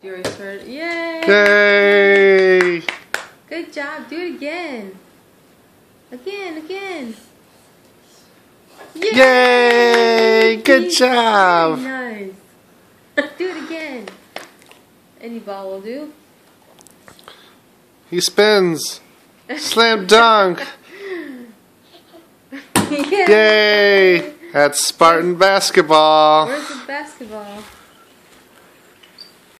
You already started. Yay! Yay! Good job. Do it again. Again. Yay! Good job. Very nice. Do it again. Any ball will do. He spins. Slam dunk. Yeah. Yay! That's Spartan basketball. Where's the basketball?